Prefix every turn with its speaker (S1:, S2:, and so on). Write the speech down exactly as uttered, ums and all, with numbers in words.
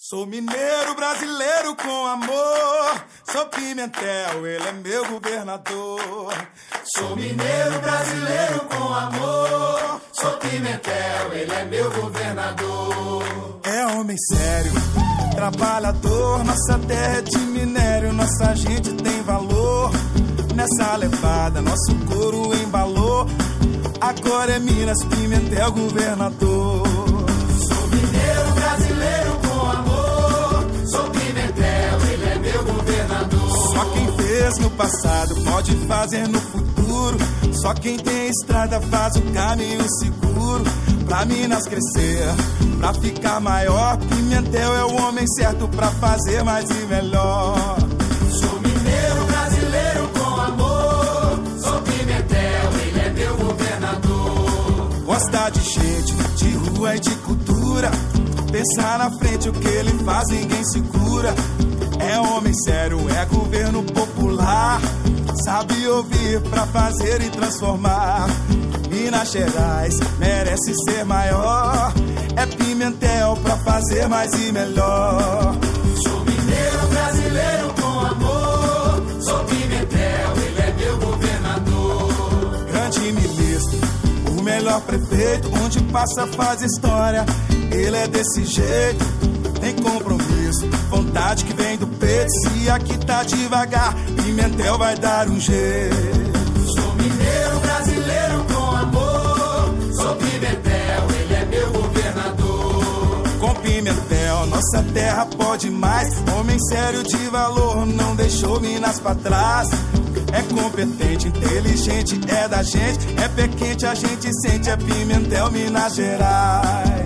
S1: Sou mineiro brasileiro com amor, sou Pimentel, ele é meu governador.
S2: Sou mineiro brasileiro com amor, sou Pimentel, ele é meu governador.
S1: É homem sério, trabalhador, nossa terra é de minério, nossa gente tem valor. Nessa levada, nosso couro embalou, agora é Minas, Pimentel, governador.
S2: Sou mineiro brasileiro com amor, sou Pimentel, ele é meu governador.
S1: Só quem fez no passado pode fazer no futuro, só quem tem estrada faz o caminho seguro. Pra Minas crescer, pra ficar maior, Pimentel é o homem certo pra fazer mais e melhor.
S2: Sou mineiro brasileiro com amor, sou Pimentel, ele é meu governador.
S1: Gosta de gente, de rua e de cultura, pensar na frente, o que ele faz ninguém segura. É homem sério, é governo popular, sabe ouvir pra fazer e transformar. Minas Gerais merece ser maior, é Pimentel pra fazer mais e melhor.
S2: Sou mineiro brasileiro com amor, sou Pimentel, ele é meu governador.
S1: Grande ministro, o melhor prefeito, onde passa faz história. Ele é desse jeito, tem compromisso, vontade que vem do peito. Se aqui tá devagar, Pimentel vai dar um jeito.
S2: Sou mineiro brasileiro com amor, sou Pimentel, ele é meu governador.
S1: Com Pimentel, nossa terra pode mais. Homem sério de valor, não deixou Minas pra trás. É competente, inteligente, é da gente. É pé quente, a gente sente, é Pimentel, Minas Gerais.